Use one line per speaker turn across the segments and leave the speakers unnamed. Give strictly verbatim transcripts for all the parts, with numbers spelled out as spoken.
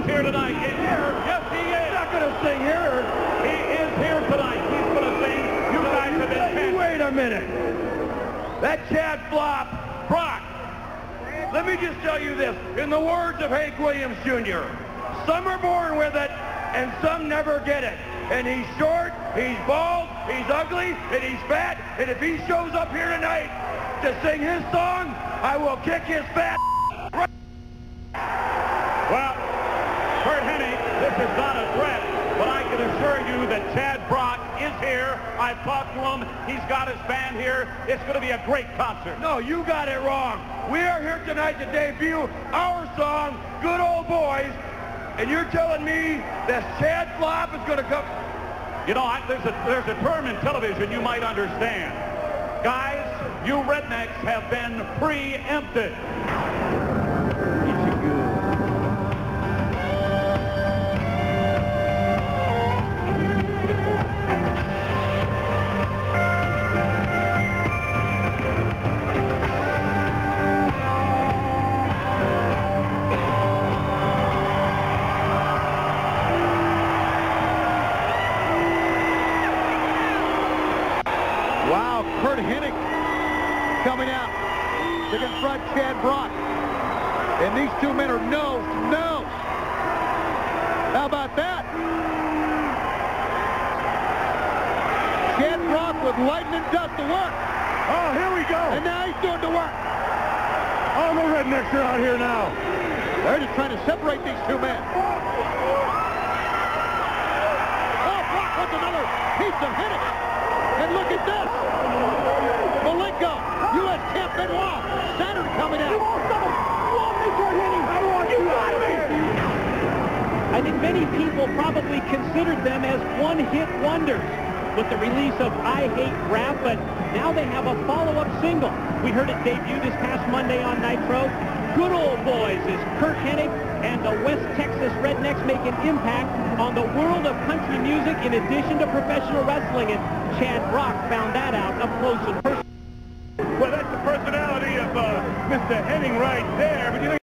here tonight. He's here. Yes, he is.
He's not going to sing here.
He is here tonight. He's going to sing. You guys have been fantastic.
Wait a minute. That Chad Flop, Brock, let me just tell you this. In the words of Hank Williams Junior, some are born with it, and some never get it. And he's short, he's bald, he's ugly, and he's fat. And if he shows up here tonight to sing his song, I will kick his fat right.
Well, Curt Hennig, this is not a threat, but I can assure you that Chad Brock is here. I've talked to him. He's got his band here. It's going to be a great concert.
No, you got it wrong. We are here tonight to debut our song, Good Old Boys, and you're telling me that Chad Flop is going to come...
You know, I, there's, a, there's a term in television you might understand. Guys, you rednecks have been preempted.
Wow, Curt Hennig coming out to confront Chad Brock. And these two men are nose to nose. How about that? Chad Brock with lightning dust to work.
Oh, here we go.
And now he's doing the work.
All the rednecks are out here now.
They're just trying to separate these two men. Oh, Brock wants another piece of Hennig. And look at this. Malenko, U S champ Benoit. Saturn coming out.
I think many people probably considered them as one-hit wonders with the release of I Hate Rap, but now they have a follow-up single. We heard it debut this past Monday on Nitro. Good Old Boys is Curt Hennig and the West Texas Rednecks make an impact on the world of country music in addition to professional wrestling, and Chad Brock found that out up close and personal.
Well, that's the personality of uh, Mister Hennig right there. But you know,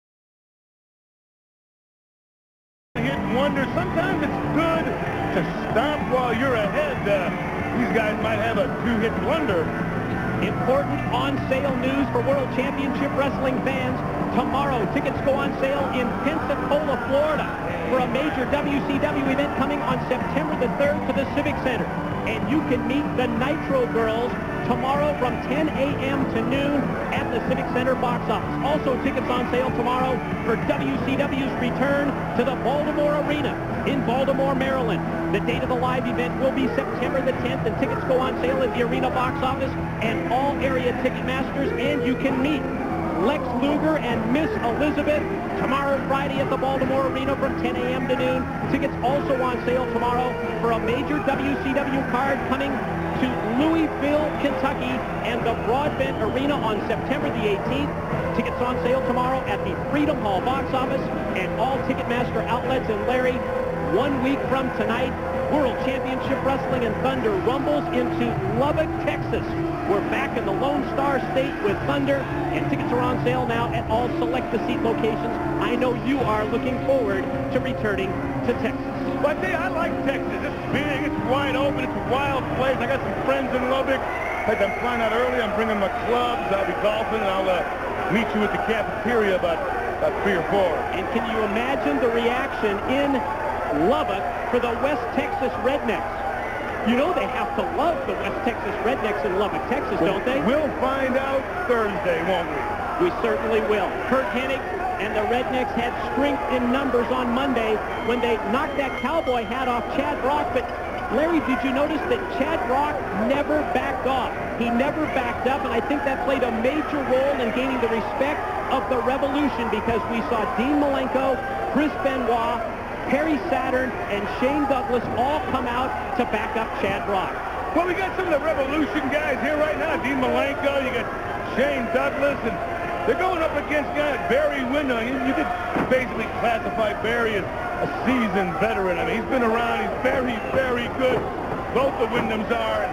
hit wonder. Sometimes it's good to stop while you're ahead. Uh, these guys might have a two-hit wonder.
Important on-sale news for World Championship Wrestling fans. Tomorrow, tickets go on sale in Pensacola, Florida for a major W C W event coming on September the third to the Civic Center. And you can meet the Nitro Girls tomorrow from ten a m to noon at the Civic Center box office. Also, tickets on sale tomorrow for W C W's return to the Baltimore Arena in Baltimore, Maryland. The date of the live event will be September the tenth, and tickets go on sale at the arena box office and all area ticket masters, and you can meet Lex Luger and Miss Elizabeth tomorrow, Friday, at the Baltimore Arena from ten a m to noon. Tickets also on sale tomorrow for a major W C W card coming to Louisville, Kentucky, and the Broadbent Arena on September the eighteenth. Tickets on sale tomorrow at the Freedom Hall box office and all Ticketmaster outlets. And Larry, one week from tonight, World Championship Wrestling and Thunder rumbles into Lubbock, Texas. We're back in the Lone Star State with Thunder, and tickets are on sale now at all select-the-seat locations. I know you are looking forward to returning to Texas.
But hey, I like Texas. It's big, it's wide open, it's a wild place. I got some friends in Lubbock. In fact, I'm flying out early. I'm bringing my clubs. I'll be golfing, and I'll uh, meet you at the cafeteria about, about three or four.
And can you imagine the reaction in Lubbock for the West Texas Rednecks? You know they have to love the West Texas Rednecks in Lubbock, Texas,
well,
don't they?
We'll find out Thursday, won't we?
We certainly will. Curt Hennig and the Rednecks had strength in numbers on Monday when they knocked that cowboy hat off Chad Brock. But Larry, did you notice that Chad Brock never backed off? He never backed up, and I think that played a major role in gaining the respect of the Revolution, because we saw Dean Malenko, Chris Benoit, Perry Saturn, and Shane Douglas all come out to back up Chad Brock.
Well, we got some of the Revolution guys here right now. Dean Malenko, you got Shane Douglas, and they're going up against guys like Barry Windham. You, you could basically classify Barry as a seasoned veteran. I mean, he's been around. He's very, very good. Both the Windhams are. And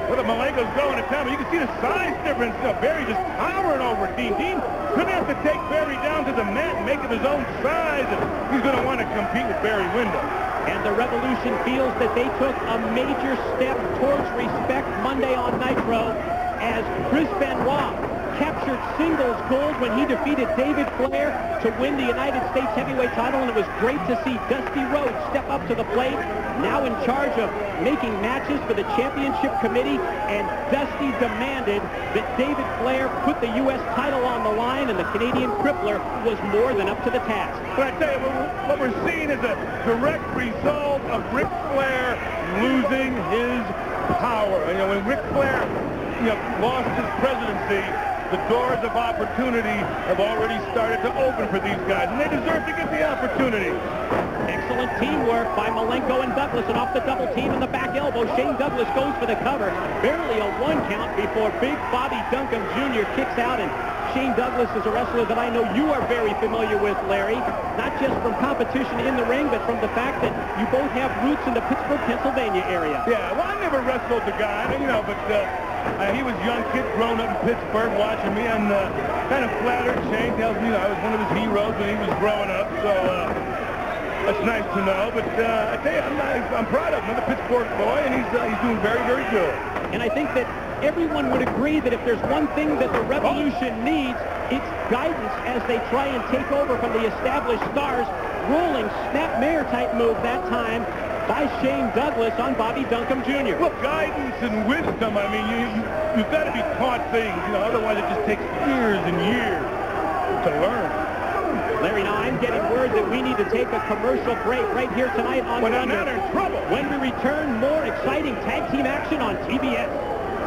Look at Malenko's going to town. You can see the size difference. You know, Barry just towering over Dean. Dean going to have to take Barry down to the mat and make him his own size. And he's going to want to compete with Barry Windham.
And the Revolution feels that they took a major step towards respect Monday on Nitro as Chris Benoit captured singles gold when he defeated David Flair to win the United States heavyweight title, and it was great to see Dusty Rhodes step up to the plate, now in charge of making matches for the championship committee, and Dusty demanded that David Flair put the U S title on the line, and the Canadian Crippler was more than up to the task.
But I tell you, what we're seeing is a direct result of Ric Flair losing his power. You know, when Ric Flair you know, lost his presidency, the doors of opportunity have already started to open for these guys, and they deserve to get the opportunity.
Excellent teamwork by Malenko and Douglas, and off the double team in the back elbow, Shane Douglas goes for the cover. Barely a one count before big Bobby Duncum Junior kicks out, and Shane Douglas is a wrestler that I know you are very familiar with, Larry, not just from competition in the ring, but from the fact that you both have roots in the Pittsburgh, Pennsylvania area.
Yeah, well, I never wrestled the guy, you know, but uh, uh, he was a young kid growing up in Pittsburgh watching me, and uh, kind of flattered. Shane tells me I was one of his heroes when he was growing up, so uh, that's nice to know. But uh, I tell you, I'm, not, I'm proud of him. Another Pittsburgh boy, and he's, uh, he's doing very, very good.
And I think that everyone would agree that if there's one thing that the Revolution needs, it's guidance as they try and take over from the established stars. Rolling snapmare type move that time by Shane Douglas on Bobby Duncum Junior
Well, guidance and wisdom, I mean, you, you, you've got to be taught things, you know, otherwise it just takes years and years to learn.
Larry, now I'm getting word that we need to take a commercial break right here tonight on
Well, now
Thunder.
they're in trouble.
When we return, more exciting tag team action on T B S.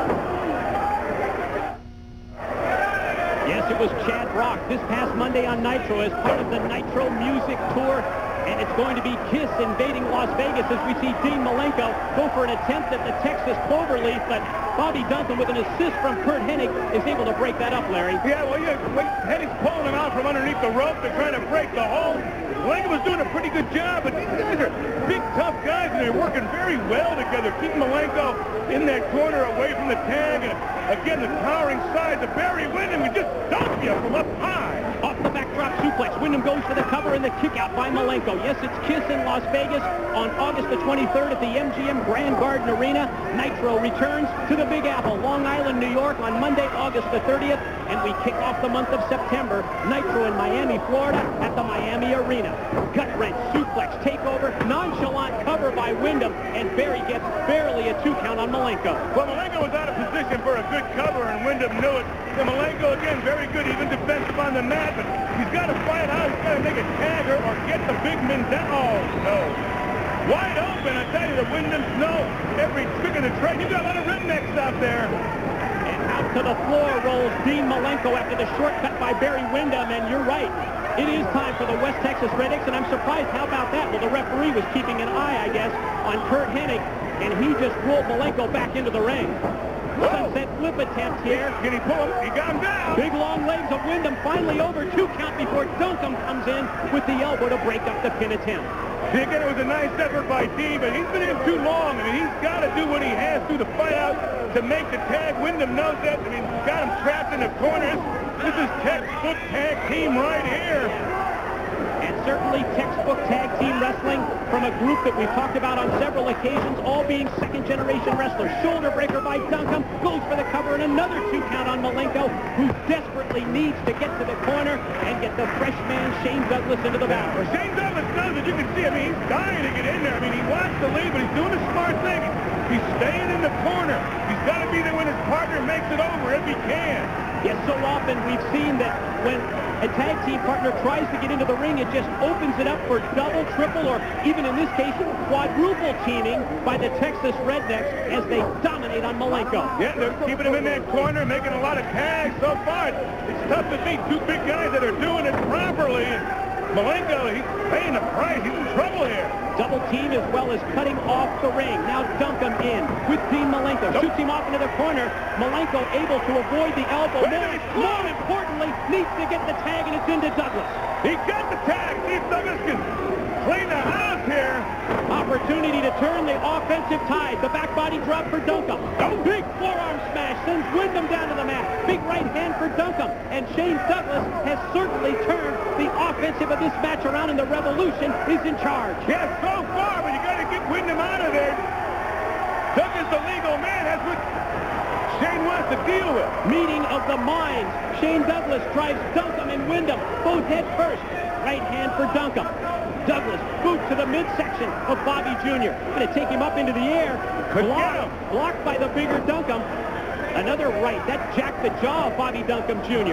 Yes, it was Chad Brock this past Monday on Nitro as part of the Nitro Music Tour. And it's going to be Kiss invading Las Vegas as we see Dean Malenko go for an attempt at the Texas Cloverleaf, but Bobby Duncum, with an assist from Curt Hennig, is able to break that up, Larry.
Yeah, well, yeah, Hennig's pulling him out from underneath the rope. They're trying to break the hold. Malenko was doing a pretty good job, but these guys are big, tough guys, and they're working very well together, keeping Malenko in that corner away from the tag. And again, the towering size of Barry Windham can just dump you from up high.
Off the backdrop suplex, Windham goes for the cover and the kick out by Malenko. Yes, it's Kiss in Las Vegas on August the twenty-third at the M G M Grand Garden Arena. Nitro returns to the Big Apple, Long Island, New York on Monday, August the thirtieth. And we kick off the month of September, Nitro in Miami, Florida at the Miami Arena. Gut wrench, suplex, takeover, nonchalant cover by Windham, and Barry gets barely a two count on Malenko.
Well, Malenko was out of position for a good cover, and Windham knew it. So Malenko, again, very good, even defensive on the mat, but he's got to fight out. He's got to make a tagger or get the big men down. Oh, no. Wide open, I tell you, the Windhams know every trick of the trade. You've got a lot of rednecks out there.
And out to the floor rolls Dean Malenko after the shortcut by Barry Windham, and you're right. It is time for the West Texas Rednecks, and I'm surprised. How about that? Well, the referee was keeping an eye, I guess, on Curt Hennig, and he just rolled Malenko back into the ring. Sunset flip attempt here.
Can he pull him? He got him down.
Big long legs of Windham finally over two count before Duncum comes in with the elbow to break up the pin attempt.
See, again, it was a nice effort by Dean, but he's been in too long. I mean, he's got to do what he has to to fight out to make the tag. Windham knows that. I mean, he's got him trapped in the corners. This is textbook tag team right here.
And certainly textbook tag team wrestling from a group that we've talked about on several occasions, all being second-generation wrestlers. Shoulder breaker by Duncum, goes for the cover, and another two count on Malenko, who desperately needs to get to the corner and get the fresh man Shane Douglas into the battle.
Well, Shane Douglas does it. You can see, I mean, he's dying to get in there. I mean, he wants to leave, but he's doing a smart thing. He's staying in the corner. He's got to be there when his partner makes it over if he can.
Yes, so often we've seen that when a tag team partner tries to get into the ring, it just opens it up for double, triple, or even in this case, quadruple teaming by the Texas Rednecks as they dominate on Malenko.
Yeah, they're keeping him in that corner, making a lot of tags so far. It's tough to beat two big guys that are doing it properly. And Malenko, he's paying the price. He's in trouble here.
Double team as well as cutting off the ring. Now Duncum in with Dean Malenko. Nope. Shoots him off into the corner. Malenko able to avoid the elbow. More, more importantly, needs to get the tag, and it's into Douglas.
He got the tag. See if Douglas can clean the house here.
All opportunity to turn the offensive tide. The back body drop for Duncombe. A big forearm smash sends Wyndham down to the mat. Big right hand for Duncombe. And Shane Douglas has certainly turned the offensive of this match around, and the Revolution is in charge.
Yeah, so far, but you got to get Wyndham out of there. Douglas, the legal man, has what Shane wants to deal with.
Meeting of the minds. Shane Douglas drives Duncombe and Wyndham both head first. Right hand for Duncombe. Douglas boot to the midsection of Bobby Junior Going to take him up into the air. Blocked, blocked by the bigger Duncombe. Another right. That jacked the jaw of Bobby Duncombe Junior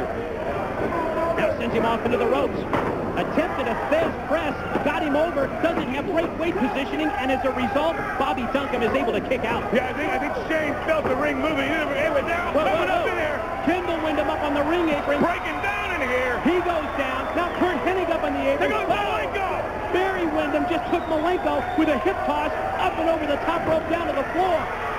Now sends him off into the ropes. Attempted a Fez press. Got him over. Doesn't have great weight positioning. And as a result, Bobby Duncombe is able to kick out.
Yeah, I think, I think Shane felt the ring moving. It was down.
Whoa,
coming
whoa,
up
whoa.
in there.
Kendall Wyndham up on the ring apron.
Breaking down in here.
He goes down. Now Curt Hennig up on the apron.
There goes Malenko.
Barry Windham just took Malenko with a hip toss up and over the top rope down to the floor.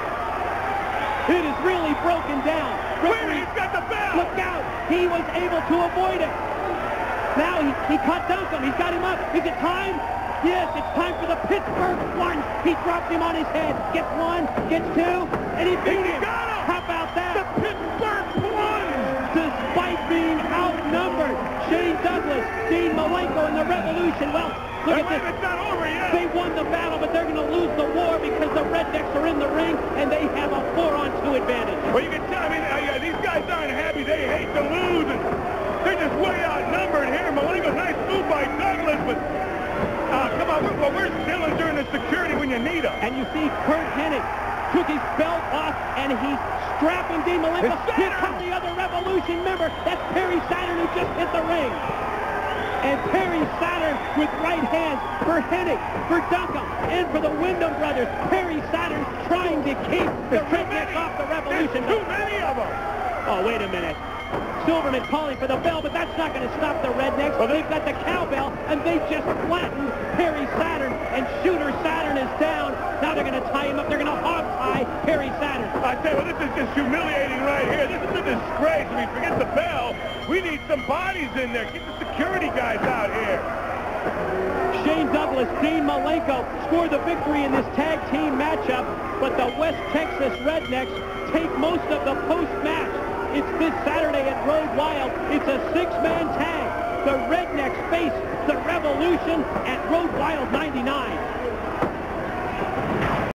It is really broken down.
Referee, he's got the bell.
Look out. He was able to avoid it. Now he, he caught Duncombe. He's got him up. Is it time? Yes, it's time for the Pittsburgh plunge. He drops him on his head. Gets one, gets two, and he beat him.
Got him.
How about that?
The Pittsburgh plunge.
Despite being outnumbered, Shane Douglas, Dean Malenko, and the Revolution, well, look at this.
It's not over yet.
They won the battle, but they're going to lose the war because the Rednecks are in the ring, and they have a four on two advantage.
Well, you can tell, I mean, uh, yeah, these guys aren't happy. They hate to lose, and they're just way outnumbered here. Malenko, nice move by Douglas, but uh, come on, we're, well, we're still during the security when you need them.
And you see Curt Hennig took his belt off, and he's strapping Dean Malenko. Here comes the other Revolution member. That's Perry Saturn, who just hit the ring. And Perry Saturn with right hands for Hennig, for Duncombe, and for the Wyndham brothers. Perry Saturn trying to keep the Rednecks off the Revolution.
There's too many of them.
Oh, wait a minute. Silverman calling for the bell, but that's not going to stop the Rednecks. Well, they've got the cowbell, and they just flattened Perry Saturn, and Shooter Saturn is down. Now they're going to tie him up. They're going to hog tie Perry Saturn.
I tell you what, this is just humiliating right here. This is a disgrace. I mean, forget the bell. We need some bodies in there. Get the security guys out here.
Shane Douglas, Dean Malenko score the victory in this tag team matchup, but the West Texas Rednecks take most of the post-match. It's this Saturday at Road Wild. It's a six-man tag. The Rednecks face the Revolution at Road Wild ninety-nine.